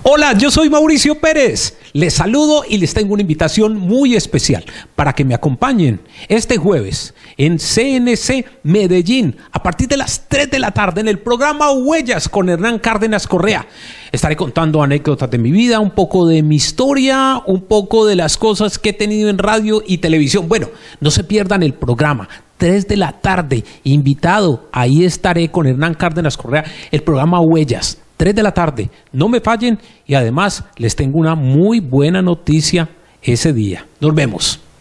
Hola, yo soy Mauricio Pérez. Les saludo y les tengo una invitación muy especial para que me acompañen este jueves en CNC Medellín a partir de las 3 de la tarde en el programa Huellas con Hernán Cárdenas Correa. Estaré contando anécdotas de mi vida, un poco de mi historia, un poco de las cosas que he tenido en radio y televisión. Bueno, no se pierdan el programa. 3 de la tarde, invitado, ahí estaré con Hernán Cárdenas Correa, el programa Huellas. 3 de la tarde, no me fallen y además les tengo una muy buena noticia ese día. Nos vemos.